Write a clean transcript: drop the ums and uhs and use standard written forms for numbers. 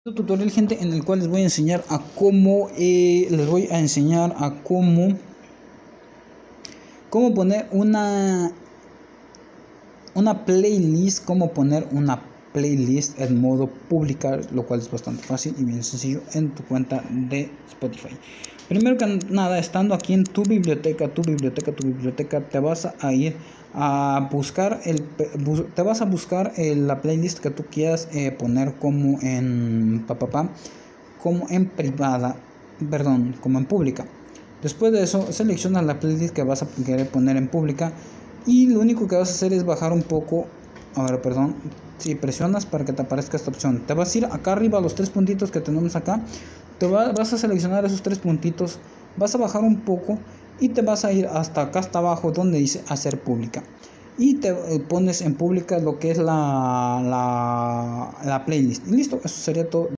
Tutorial, gente, en el cual les voy a enseñar a cómo poner una playlist en modo publicar, lo cual es bastante fácil y bien sencillo en tu cuenta de Spotify. Primero que nada, estando aquí en tu biblioteca, te vas a ir a buscar la playlist que tú quieras poner como en privada, como en pública. Después de eso, seleccionas la playlist que vas a querer poner en pública y lo único que vas a hacer es bajar un poco. Si presionas para que te aparezca esta opción, te vas a ir acá arriba a los tres puntitos que tenemos acá. Vas a seleccionar esos tres puntitos, vas a bajar un poco y te vas a ir hasta acá, hasta abajo, donde dice hacer pública, y te pones en pública lo que es la playlist. Y listo, eso sería todo.